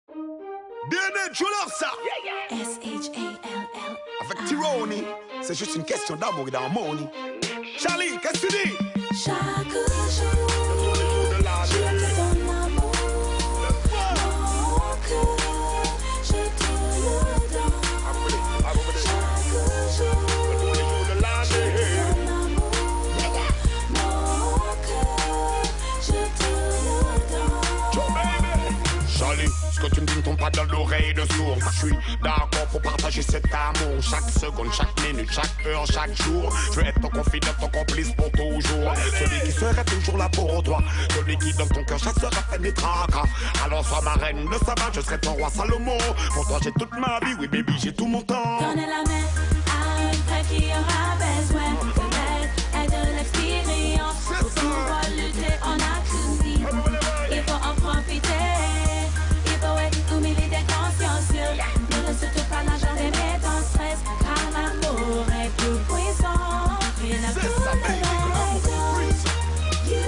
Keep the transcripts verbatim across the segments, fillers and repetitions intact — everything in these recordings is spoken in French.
donne, tu leur ça. S H A L L. Avec Tiwony, c'est juste une question d'amour et d'harmonie. Shally, qu'est-ce que tu dis? Chaque jour, je te donne l'amour. Mon cœur, je te le donne. Chaque jour, je te donne l'amour. Mon cœur, je te le donne. Shally, ce que tu me dis ne tombe pas dans l'oreille de sourd. Je suis d'accord pour partager cet amour. Chaque seconde, chaque minute, chaque heure, chaque jour. Je veux être ton confident, ton complice pour toujours. Celui qui serait toujours là pour toi. Celui qui dans ton cœur chassera fait des tracas. Alors sois ma reine de sabbat, je serai ton roi Salomon. Pour toi j'ai toute ma vie, oui baby j'ai tout mon temps. Donnez la main à un frère qui aura besoin de l'aide et de l'expérience. Pour pouvoir lutter, on a tout dit. Il faut en profiter. Il faut être humilié d'être consciencieux. Ne laisse surtout pas l'argent d'aimer ton stress. Car l'amour est plus puissant. Rien à C'est ça, baby, que l'amour est plus puissant. You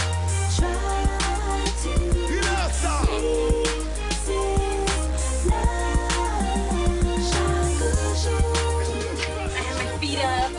try to Il a ça. this is love. Chaque jour. Feet up.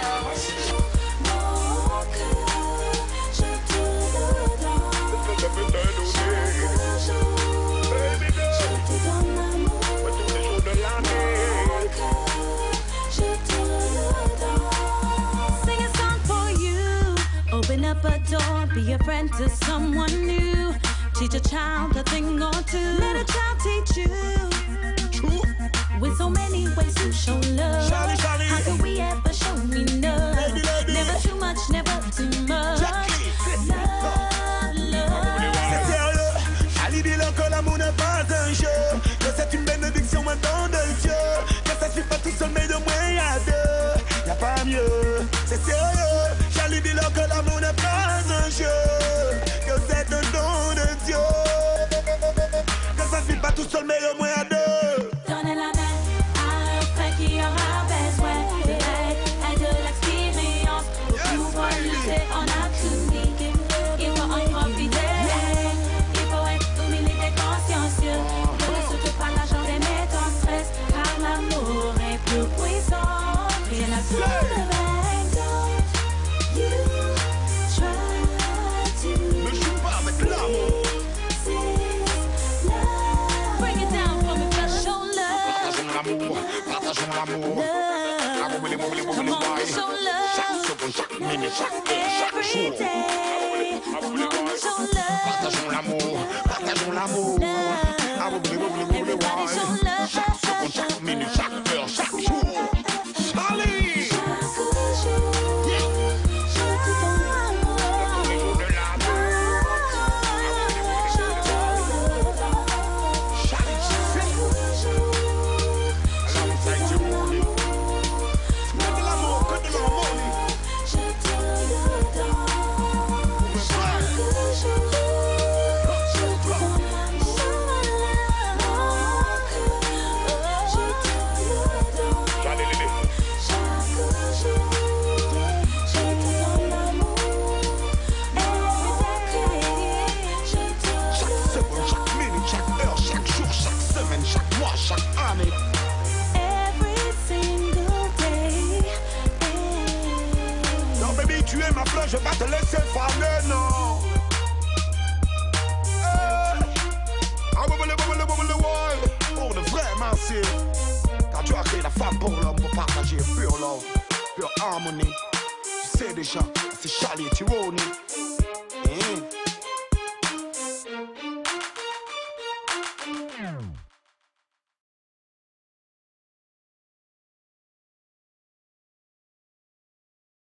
Mon cœur, je te le donne. Chaque jour, je te donne l'amour. Mon cœur, je te le donne. Sing a song for you. Open up a door, be a friend to someone new. Teach a child a thing or two. Let a child teach you. True. With so many ways to show love. Shally, Shally. How could we ever show enough? Lady, lady. Never too much, never too much. Jackie. Love, love. C'est sérieux, Shally dit-leur que l'amour n'est pas un jeu. Que c'est une bénédiction, un don de Dieu. Que ça suit pas tout seul, mais de moins y'a deux. Y'a pas mieux, c'est sérieux. Shally dit-leur que l'amour n'est pas un jeu. Que c'est un don de Dieu. Que ça suit pas tout seul, mais de moins y'a deux. Donnez la main à un frère qui aura besoin de l'aide et de l'expérience. Pour pouvoir lutter, on a tout dit. Il faut en profiter. Il faut être humilié et consciencieux. Ne laisse surtout pas l'argent d'aimer ton stress. Car l'amour est plus puissant. Rien à faire avec d'autres. You try to Ne joue pas avec l'amour. this love. Bring it down for me, just show love. Partageons l'amour, partageons l'amour. L'amour, les mots, les mots, les Come on, mots. show love. Chaque seconde, chaque minute, chaque heure, chaque Every jour. day. Come on, show love. Partageons l'amour, partageons l'amour. Everybody show love. Chaque seconde, chaque minute, chaque heure, chaque jour. Shally! Chaque jour, je te donne l'amour. De l'amour. Je te le donne. Shally, Chaque jour, alongside Tiwony. Que de l'amour, que de l'harmonie. je te le donne. Chaque jour, je te donne l'amour. Mon cœur, je te le donne. Shally, Lily. Chaque jour, je te donne l'amour. Every day, je te Chaque le seconde, chaque minute, chaque heure, chaque jour, chaque semaine, chaque mois, chaque année. every single day. Non, baby, tu es ma fleur, je vais pas te laisser faner, non. Eh. Ah, boubele, boubele, boubele, ouais. Pour de vrai, merci. Car tu as créé la femme pour l'homme, pour partager pure love, pure harmonie. Tu sais déjà, c'est Shally et Tiwony. Eh.